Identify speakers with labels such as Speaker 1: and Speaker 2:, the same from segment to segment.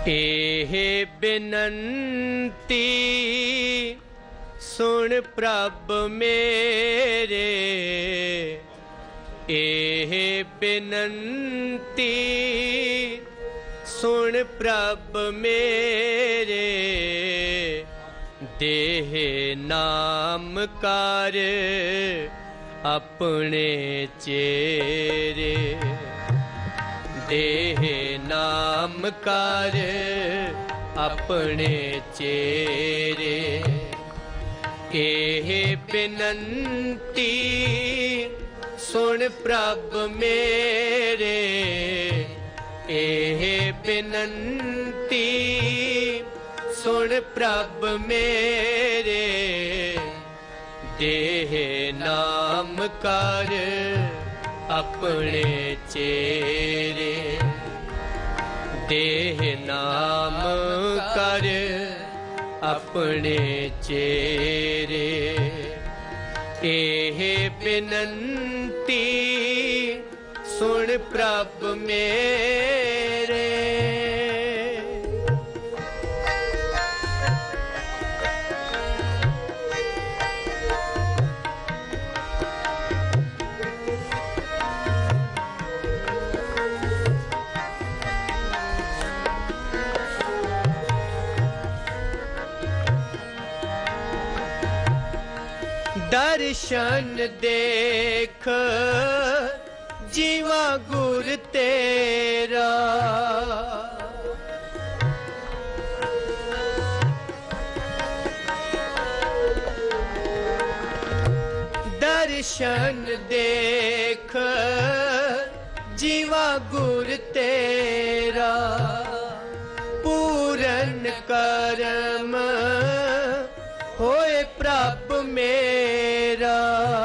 Speaker 1: एह बिनंती सुन प्रभ मेरे, एह बिनंती सुन प्रभ मेरे, देह नाम कर अपने चेरे, देह नाम कर अपने चेरे। एह बिनंती सुन प्रभ मेरे, एह बिनंती सुन प्रभ मेरे, देह नाम कर अपने चेरे, देह नाम कर अपने चेरे। एह बिनंती सुन प्रभ मेरे। दर्शन देख जीवा गुर तेरा, दर्शन देख जीवा गुर तेरा, पूरन करम होए प्रभ मेरा।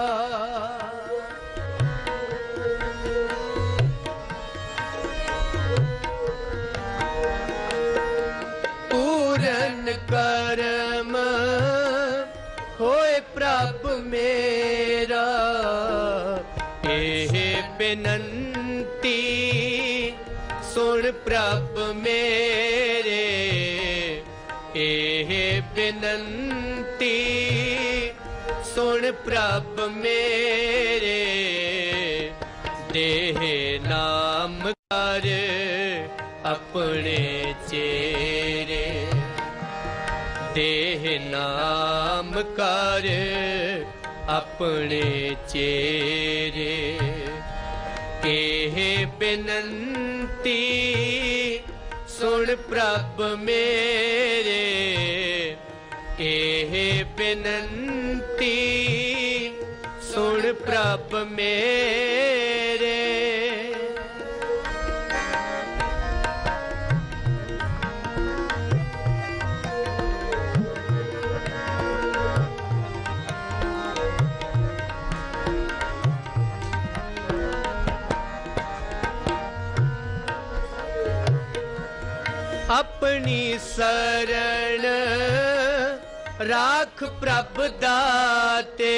Speaker 1: पूरन करम होए प्रभ मेरा। एह बिनंती सुन प्रभ मेरे, एह बिनंती सुन प्रभ मेरे, देह नाम कर अपने चेरे, देह नाम कर अपने चेरे। एह बिनंती सुन प्रभ मेरे, एह बिनंती सुन प्रभ मेरे। अपनी शरण राख प्रभ दाते,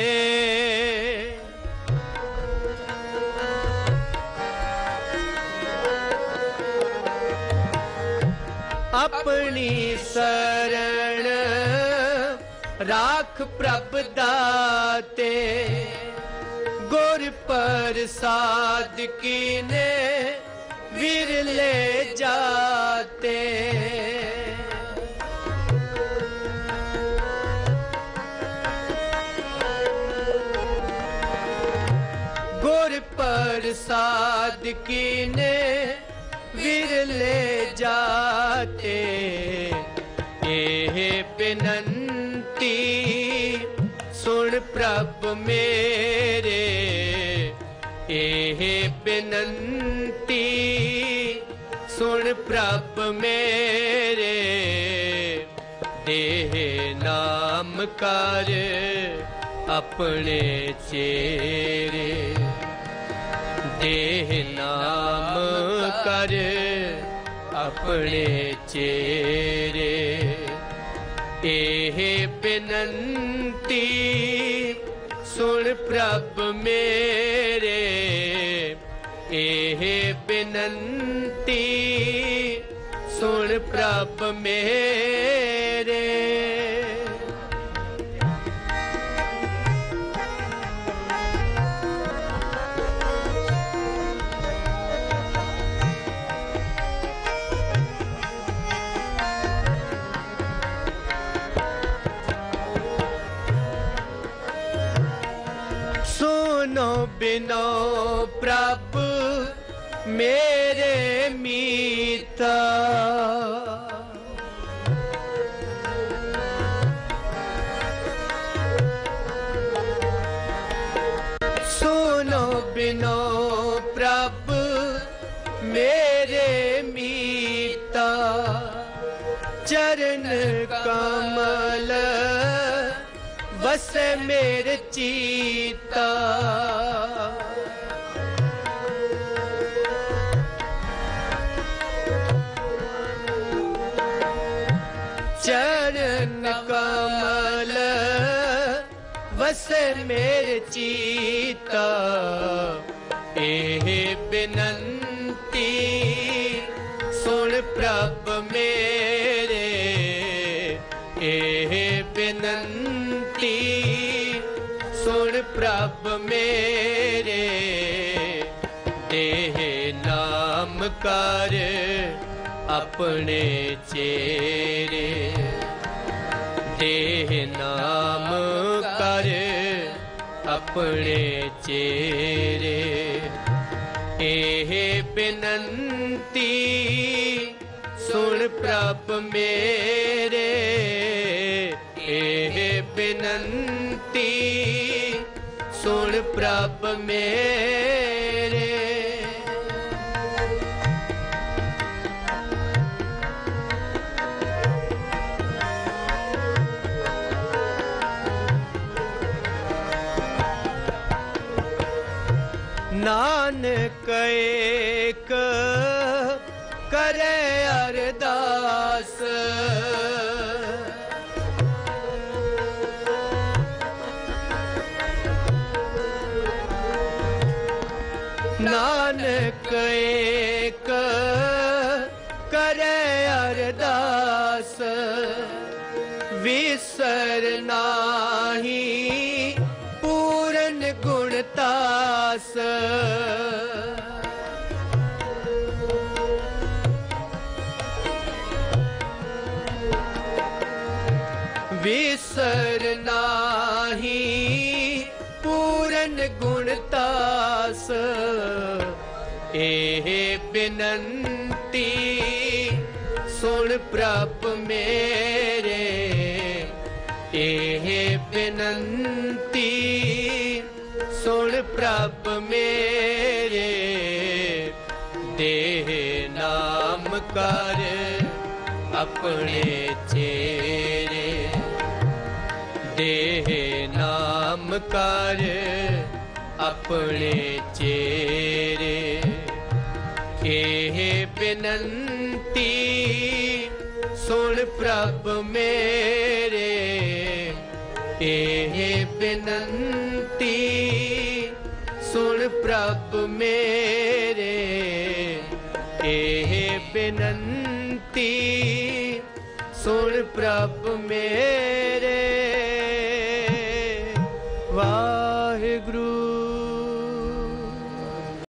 Speaker 1: अपनी शरण राख प्रभ दाते, गुर प्रसाद कीने विरले जाते। गुर प्रसाद कीने विरले जाते। एह बिनंती सुन प्रभ मेरे, एह बिनंती सुन प्रभ मेरे, देह नाम कर अपने चेरे, देह नाम कर अपने चेरे। एह बिनंती सुन प्रभ मेरे, एह बिनंती सुन प्रभ मेरे। सुनो बिनो प्रभ मेरे मीता, सुनो बिनो प्रभ मेरे मीता, चरण कमल वसे मेरे चीता। चरण कमल वसे मेरे चीता, एह बिनंती सुन प्रभ मेरे। एह बिनंती सुन प्रभ मेरे, देह नाम कर अपने चेरे। देह नाम कर अपने चेरे, एह बिनंती सुन प्रभ मेरे। एह बिनंती सुन प्रभ मेरे। नानक एक करे अरदास, नानक एक करे अरदास, विसर नाही पूरन गुणतास। विसर नाही पूरन गुणतास, एह बिनंती सुन प्रभ मेरे। एह बिनंती सुन प्रभ मेरे, देह नाम कर अपने चेरे। देह नाम कर अपने चेरे, एह बिनंती सुन प्रभ मेरे। एह बिनंती सुन प्रभ मेरे। एह बिनंती सुन प्रभ मेरे।